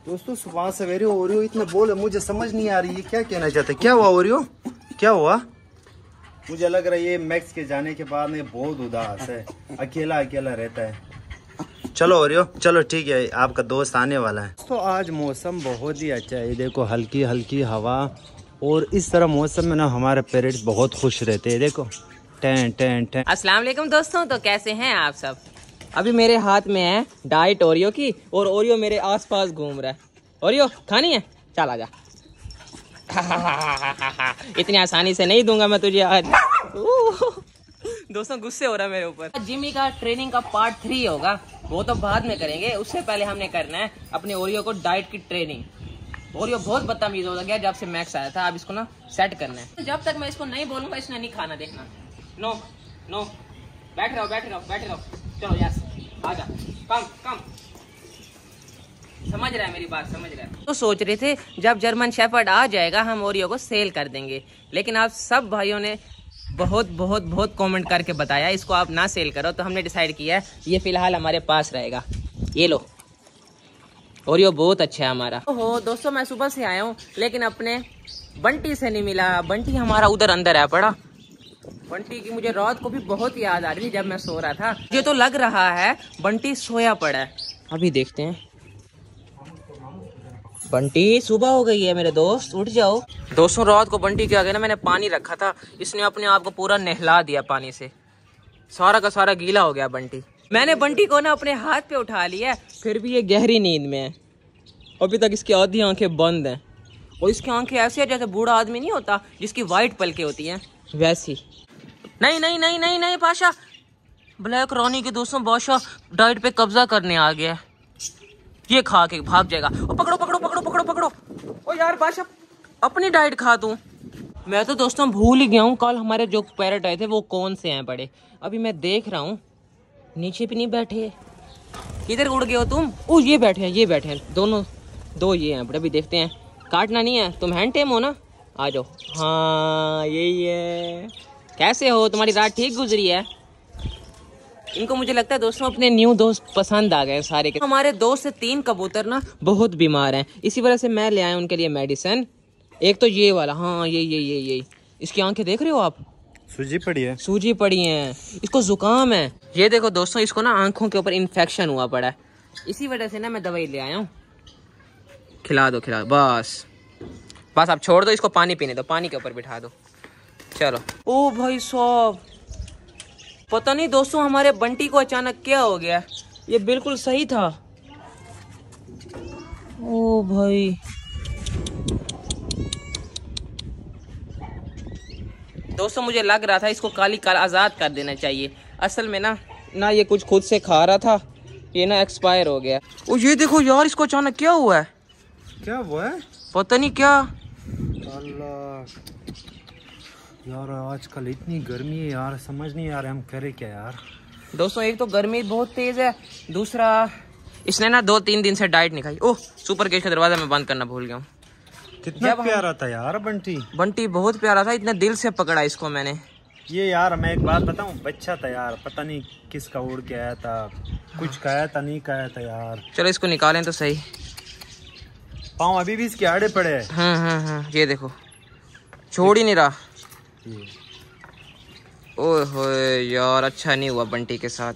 दोस्तों सुबह सवेरे ओरियो इतना बोल, मुझे समझ नहीं आ रही है क्या कहना चाहते। क्या हुआ ओरियो, क्या हुआ? मुझे लग रहा है ये मैक्स के जाने के बाद में बहुत उदास है, अकेला अकेला रहता है। चलो ओरियो चलो ठीक है, आपका दोस्त आने वाला है। तो आज मौसम बहुत ही अच्छा है, देखो हल्की हल्की हवा, और इस तरह मौसम में ना हमारे पेरेंट्स बहुत खुश रहते हैं। देखो टें टें टें। अस्सलाम वालेकुम दोस्तों, तो कैसे हैं आप सब। अभी मेरे हाथ में है डाइट ओरियो की, और ओरियो मेरे आसपास घूम रहा है। ओरियो खानी है, चल आजा। इतनी आसानी से नहीं दूंगा मैं तुझे आज। दोस्तों गुस्से हो रहा है मेरे ऊपर। जिमी का ट्रेनिंग का पार्ट 3 होगा, वो तो बाद में करेंगे। उससे पहले हमने करना है अपने ओरियो को डाइट की ट्रेनिंग। ओरियो बहुत बदतमीज हो गया जब से मैक्स आया था, अब इसको ना सेट करना है। जब तक मैं इसको नहीं बोलूंगा इसने नहीं खाना, देखना। नो नो, बैठ रहो बैठ रहो बैठ रहो। चलो यस आजा, कम कम। समझ रहा है मेरी बात, समझ रहा है। तो सोच रहे थे जब जर्मन शेफर्ड आ जाएगा हम ओरियो को सेल कर देंगे, लेकिन आप सब भाइयों ने बहुत बहुत बहुत कमेंट करके बताया इसको आप ना सेल करो, तो हमने डिसाइड किया है ये फिलहाल हमारे पास रहेगा। ये लो, ओरियो बहुत अच्छा है हमारा। ओहो दोस्तों, मैं सुबह से आया हूँ लेकिन अपने बंटी से नहीं मिला। बंटी हमारा उधर अंदर है पड़ा। बंटी की मुझे रात को भी बहुत याद आ रही थी जब मैं सो रहा था। मुझे तो लग रहा है बंटी सोया पड़ा है। अभी देखते हैं। बंटी सुबह हो गई है मेरे दोस्त, उठ जाओ। दोस्तों रात को बंटी के आगे ना मैंने पानी रखा था, इसने अपने आप को पूरा नहला दिया पानी से, सारा का सारा गीला हो गया बंटी। मैंने बंटी को ना अपने हाथ पे उठा लिया, फिर भी ये गहरी नींद में है। अभी तक इसकी आधी आंखें बंद हैं, और इसकी आंखें ऐसी है जैसे बूढ़ा आदमी नहीं होता जिसकी वाइट पलकें होती हैं, वैसी। नहीं नहीं नहीं नहीं नहीं बादशाह, ब्लैक रानी के दोस्तों बादशाह डाइट पे कब्जा करने आ गया। ये खा के भाग जाएगा। ओ पकड़ो पकड़ो पकड़ो पकड़ो पकड़ो। ओ यार बादशाह अपनी डाइट खा तू। मैं तो दोस्तों भूल ही गया हूँ कल हमारे जो पैरेट आए थे वो कौन से हैं बड़े। अभी मैं देख रहा हूँ नीचे भी नहीं बैठे। किधर उड़ गए हो तुम? ओ ये बैठे हैं दोनों, दो ये हैं बड़े। अभी देखते हैं, काटना नहीं है, तुम हैंड टेम हो ना, आ जाओ। हाँ यही है। कैसे हो, तुम्हारी रात ठीक गुजरी है? इनको मुझे लगता है दोस्तों अपने न्यू दोस्त पसंद आ गए सारे के। हमारे 2 से 3 कबूतर ना बहुत बीमार हैं, इसी वजह से मैं ले आया उनके लिए मेडिसिन। एक तो ये वाला, हाँ ये इसकी आंखें देख रहे हो आप, सूजी पड़ी है, सूजी पड़ी है, इसको जुकाम है। ये देखो दोस्तों इसको ना आंखों के ऊपर इन्फेक्शन हुआ पड़ा है, इसी वजह से ना मैं दवाई ले आया हूँ। खिला दो बस आप छोड़ दो इसको, पानी पीने दो, पानी के ऊपर बिठा दो। चलो। ओ भाई साहब, पता नहीं दोस्तों हमारे बंटी को अचानक क्या हो गया, ये बिल्कुल सही था। ओ भाई दोस्तों मुझे लग रहा था इसको काली काल आज़ाद कर देना चाहिए। असल में ना ये कुछ खुद से खा रहा था, ये ना एक्सपायर हो गया। ओ ये देखो यार, इसको अचानक क्या हुआ है? क्या हुआ है पता नहीं क्या। अल्लाह यार, आजकल इतनी गर्मी है यार, समझ नहीं आ रहा हम करे क्या यार। दोस्तों एक तो गर्मी बहुत तेज है, दूसरा इसने ना 2-3 दिन से डाइट नहीं खाई। ओह सुपर केज का दरवाजा मैं बंद करना भूल गया हूँ। कितना प्यारा था यार बंटी बहुत प्यारा था, इतने दिल से पकड़ा इसको मैंने। ये यार मैं एक बात बताऊं, बच्चा था यार, पता नहीं किसका उड़ के आया था, कुछ खाया था नहीं खाया था यार। चलो इसको निकालें तो सही। पाँव अभी भी इसके आड़े पड़े हैं। हाँ ये देखो, छोड़ ही नहीं रहा। ओए होए यार, अच्छा नहीं हुआ बंटी के साथ।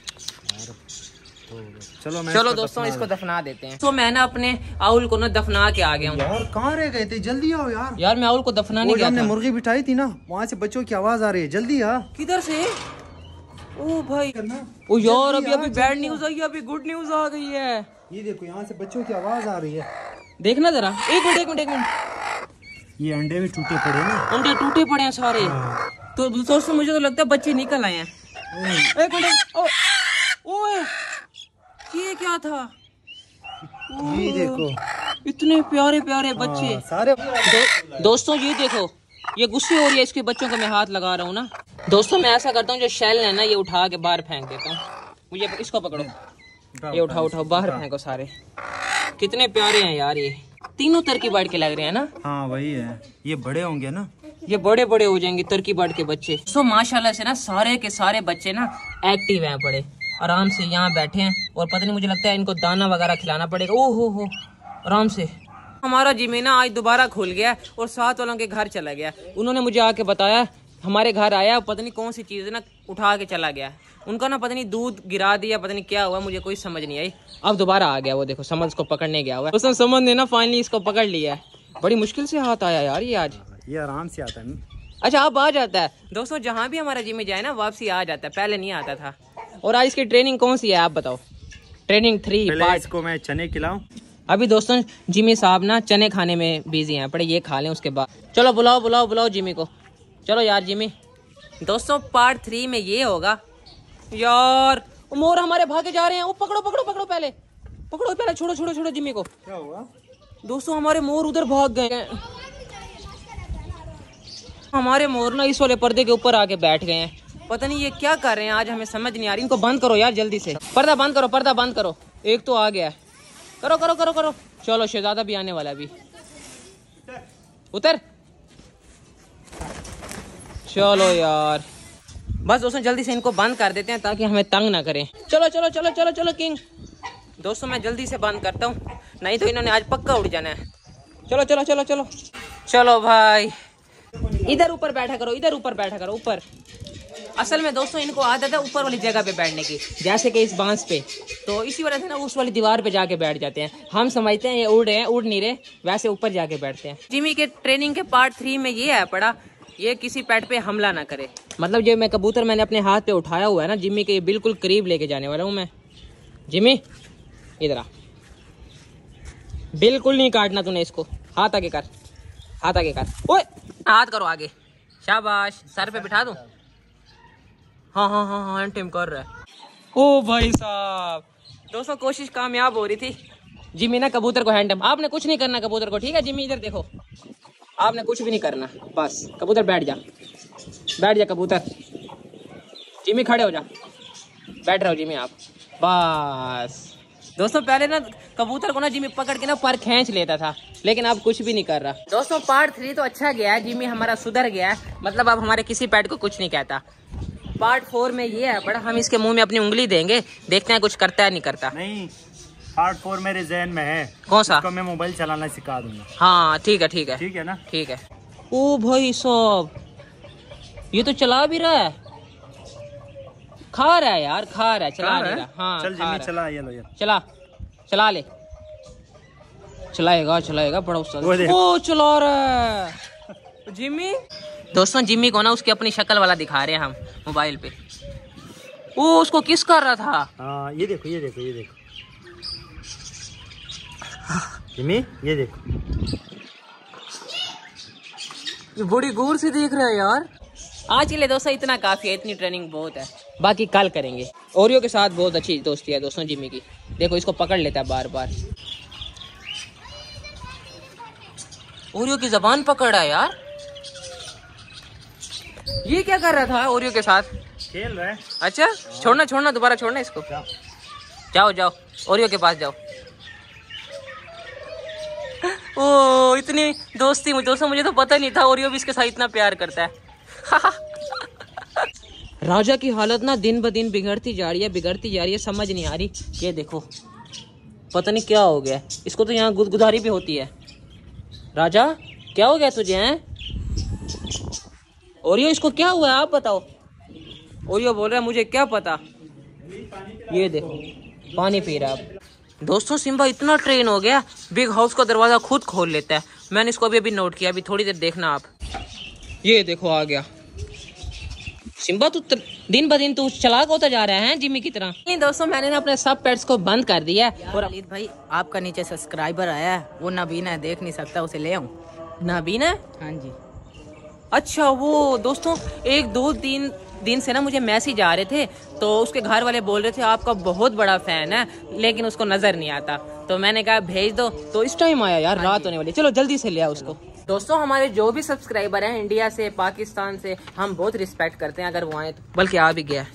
चलो दोस्तों इसको दफना देते हैं। तो मैं ना अपने आउल को ना दफना के आ गया हूँ। यार कहाँ रह गए थे, जल्दी आओ यार। यार मैं आउल को दफनाने गया था। मुर्गी बिठाई थी ना, वहाँ से बच्चों की आवाज आ रही है, जल्दी आ। किधर से? ओ भाई, ओ यार अभी बैड न्यूज आई है, अभी गुड न्यूज आ गई है। ये देखो यहाँ से बच्चों की आवाज आ रही है, देखना जरा। एक मिनट। ये अंडे भी टूटे पड़े हैं, अंडे टूटे पड़े हैं सारे। तो दोस्तों मुझे तो लगता है बच्चे निकल आए हैं। एक मिनट, ओए ये क्या था? ये देखो इतने प्यारे प्यारे बच्चे सारे। दोस्तों ये देखो, ये गुस्से हो रही है, इसके बच्चों को मैं हाथ लगा रहा हूँ ना। दोस्तों मैं ऐसा करता हूँ, जो शेल है ना ये उठा के बाहर फेंक देता हूँ। मुझे इसको पकड़ो, ये उठाओ बाहर फेंको सारे। कितने प्यारे हैं यार, ये तीनों टर्की बर्ड के लग रहे हैं ना। हाँ वही है, ये बड़े होंगे ना, ये बड़े बड़े हो जाएंगे टर्की बर्ड के बच्चे। तो माशाल्लाह से ना सारे के सारे बच्चे ना एक्टिव हैं, बड़े आराम से यहाँ बैठे हैं। और पता नहीं मुझे लगता है इनको दाना वगैरह खिलाना पड़ेगा। ओ हो आराम से। हमारा जिम ना आज दोबारा खुल गया और साथ वालों के घर चला गया। उन्होंने मुझे आके बताया हमारे घर आया, पता नहीं कौन सी चीज़ ना उठा के चला गया। उनका ना पता नहीं दूध गिरा दिया, पता नहीं क्या हुआ, मुझे कोई समझ नहीं आई। अब दोबारा आ गया, वो देखो समझ को पकड़ने गया हुआ है। उसने समझ ने ना फाइनली इसको पकड़ लिया है। बड़ी मुश्किल से हाथ आया यार ये आज। ये आराम से आता है। अच्छा अब आ जाता है। दोस्तों जहाँ भी हमारा जिम में जाए ना वापसी आ जाता है, पहले नहीं आता था। और आज इसकी ट्रेनिंग कौन सी है आप बताओ? Training 3 part. इसको मैं चने खिलाऊं? अभी दोस्तों जिमी साहब ना चने खाने में बिजी हैं, पड़े ये खा लें उसके बाद। चलो बुलाओ बुलाओ बुलाओ जिमी को। चलो यार जिमी। दोस्तों पार्ट 3 में ये होगा यार। मोर हमारे भागे जा रहे हैं। वो पकड़ो पकड़ो पकड़ो, पहले पकड़ो, पहले छोड़ो छोड़ो छोड़ो जिमी को। क्या हुआ दोस्तों? हमारे मोर उधर भाग गए। हमारे मोर ना इस वाले पर्दे के ऊपर आके बैठ गए हैं। पता नहीं ये क्या कर रहे हैं आज, हमें समझ नहीं आ रही। इनको बंद करो यार जल्दी से। पर्दा बंद करो, पर्दा बंद करो। एक तो आ गया है। करो करो करो करो। चलो शहजादा भी आने वाला है अभी। उतर। चलो यार बस दोस्तों जल्दी से इनको बंद कर देते हैं ताकि हमें तंग ना करें। चलो चलो चलो चलो चलो किंग। दोस्तों मैं जल्दी से बंद करता हूँ, नहीं तो इन्होंने आज पक्का उड़ जाना है। चलो चलो चलो चलो चलो भाई। इधर ऊपर बैठा करो, इधर ऊपर बैठा करो, ऊपर। असल में दोस्तों इनको आदत है ऊपर वाली जगह पे बैठने की, जैसे कि इस बांस पे। तो इसी वजह से ना उस वाली दीवार पे जाके बैठ जाते हैं। हम समझते हैं ये उड़ रहे हैं, उड़ नहीं रहे, वैसे ऊपर जाके बैठते हैं। जिमी के ट्रेनिंग के पार्ट 3 में ये है पड़ा, ये किसी पेट पे हमला ना करे। मतलब जो मैं कबूतर मैंने अपने हाथ पे उठाया हुआ है ना जिमी के, ये बिल्कुल करीब लेके जाने वाला हूँ मैं। जिमी इधर आ। बिल्कुल नहीं काटना तूने इसको। हाथ आगे कर, हाथ आगे कर। ओए हाथ करो आगे। शाबाश। सर पे बिठा दूं? हाँ हाँ हाँ हाँ टाइम कर रहा है। ओ भाई साहब। दोस्तों कोशिश कामयाब हो रही थी। जिमी ना कबूतर को हैंडम, आपने कुछ नहीं करना कबूतर को, ठीक है जिमी? इधर देखो, आपने कुछ भी नहीं करना, बस कबूतर बैठ जा, बैठ जा कबूतर। जिमी खड़े हो जा, बैठ रहो जिमी आप, बस। दोस्तों पहले ना कबूतर को ना जिमी पकड़ के ना पर खींच लेता था, लेकिन अब कुछ भी नहीं कर रहा। दोस्तों पार्ट 3 तो अच्छा गया है, जिमी हमारा सुधर गया है, मतलब अब हमारे किसी पेट को कुछ नहीं कहता। पार्ट 4 में ये है बड़ा, हम इसके मुंह में अपनी उंगली देंगे, देखते हैं कुछ करता है नहीं करता। नहीं, पार्ट 4 मेरे ज़हन में है। कौन सा? मैं मोबाइल चलाना सिखा दूंगा। हाँ ठीक है ठीक है ठीक है ना? ठीक है। ओ भाई साहब ये तो चला भी रहा है, खा रहा है यार, खा रहा है, चला नहीं रहा। हाँ चल जिमी चला, ये लो यार, चला चला ले, चलाएगा चलाएगा बड़ा उस्ताद। ओ चला रहा है जिमी। दोस्तों जिमी को ना उसकी अपनी शक्ल वाला दिखा रहे हैं हम मोबाइल पे। ओ उसको किस कर रहा था। हाँ ये देखो ये देखो ये देखो जिमी, ये देखो, ये बड़ी गौर से देख रहा है यार। आज के लिए दोस्तों इतना काफी है, इतनी ट्रेनिंग बहुत है, बाकी कल करेंगे। ओरियो के साथ बहुत अच्छी दोस्ती है दोस्तों जिमी की। देखो इसको पकड़ लेता है बार बार। ओरियो की जबान पकड़ रहा है यार। ये क्या कर रहा था ओरियो के साथ? खेल रहा है। अच्छा छोड़ना छोड़ना, दोबारा छोड़ना इसको। जाओ जाओ ओरियो के पास जाओ। ओ इतनी दोस्ती दोस्तों, मुझे तो पता नहीं था ओरियो भी इसके साथ इतना प्यार करता है। राजा की हालत ना दिन ब दिन बिगड़ती जा रही है, बिगड़ती जा रही है, समझ नहीं आ रही। ये देखो पता नहीं क्या हो गया इसको, तो यहाँ गुदगुदारी भी होती है। राजा क्या हो गया तुझे हैं? ओरियो इसको क्या हुआ है आप बताओ। ओरियो बोल रहा है मुझे क्या पता। ये देखो पानी पी रहा है। दोस्तों सिम्बा इतना ट्रेन हो गया, बिग हाउस का दरवाजा खुद खोल लेता है। मैंने इसको अभी नोट किया, अभी थोड़ी देर देखना आप। ये देखो आ गया। सिम्बा तू दिन ब दिन तू चलाक होता जा रहा है जिमी की तरह। नहीं दोस्तों मैंने ना अपने सब पेट्स को बंद कर दिया है। और वलीद भाई आपका नीचे सब्सक्राइबर आया है, वो नबीन है, देख नहीं सकता, उसे ले आऊं। नबीन है? हाँ जी। अच्छा वो दोस्तों 1-2-3 दिन से ना मुझे मैसेज आ रहे थे, तो उसके घर वाले बोल रहे थे आपका बहुत बड़ा फैन है, लेकिन उसको नजर नहीं आता। तो मैंने कहा भेज दो, तो इस टाइम आया यार, रात होने वाली। चलो जल्दी से ले आओ उसको। दोस्तों हमारे जो भी सब्सक्राइबर हैं इंडिया से, पाकिस्तान से, हम बहुत रिस्पेक्ट करते हैं अगर वो आए तो। बल्कि आ भी गया।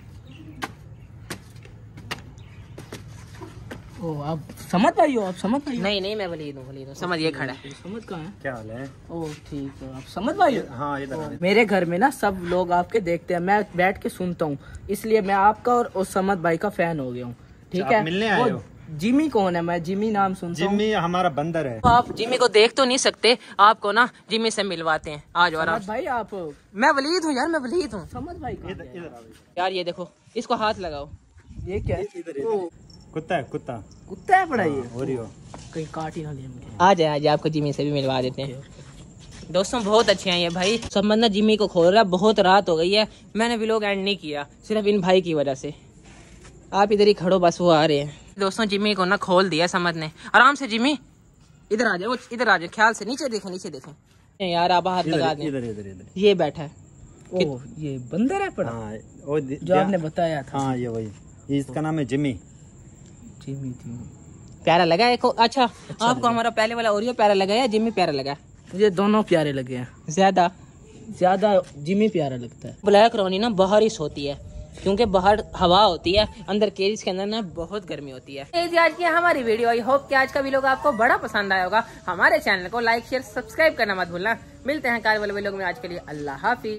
ओ आप समझ भाई हो? आप समझ भाई? नहीं नहीं मैं वलीद हूँ। समझ ये खड़ा है। समझ कहाँ है? क्या हाल है? ओ ठीक है, आप समझ भाई हो? हाँ इधर। मेरे घर में ना सब लोग आपके देखते हैं, मैं बैठ के सुनता हूँ, इसलिए मैं आपका और समझ भाई का फैन हो गया हूँ। ठीक है? मिलने आए हो? जिमी कौन है? मैं जिमी नाम सुनता हूँ। जिम्मी हमारा बंदर है। आप जिमी को देख तो नहीं सकते, आपको ना जिमी से मिलवाते हैं। आज और समझ भाई आप। मैं वलीद हूँ यार, मैं वलीद हूँ। समझ भाई यार ये देखो, इसको हाथ लगाओ। ये क्या है? कुत्ता है, कुत्ता कुत्ता है बड़ा ये। ओरियो। कहीं काट ही ना ले मुझे। आ जाए आपको जिमी से भी मिलवा देते हैं। दोस्तों बहुत अच्छे हैं ये भाई। संबंध ना जिमी को खोल रहा है, बहुत रात हो गई है। मैंने व्लॉग एंड नहीं किया सिर्फ इन भाई की वजह से। आप इधर ही खड़ो, बस वो आ रहे हैं। दोस्तों जिमी को ना खोल दिया समझ ने। आराम से जिमी, इधर आ जाओ, इधर आ जाओ, ख्याल से। नीचे देखें, नीचे देखें। यार आप हाथ लगा दें। इधर इधर इधर ये बैठा है। ओह ये बंदर है पड़ा। हाँ, वो जो आपने बताया था। हाँ ये वही, इसका नाम है जिमी। जिमी जिमी प्यारा लगा है। अच्छा आपको हमारा पहले वाला ओरियो प्यारा लगा या जिमी प्यारा लगा? मुझे दोनों प्यारे लगे हैं। ज्यादा जिमी प्यारा लगता है। ब्लैक रोनी ना बाहर ही सोती है, क्योंकि बाहर हवा होती है, अंदर केज के अंदर ना बहुत गर्मी होती है। आज की हमारी वीडियो, आई होप कि आज का वीडियो आपको बड़ा पसंद आया होगा। हमारे चैनल को लाइक शेयर सब्सक्राइब करना मत भूलना। मिलते हैं कल वाले वीडियो में। आज के लिए अल्लाह हाफिज।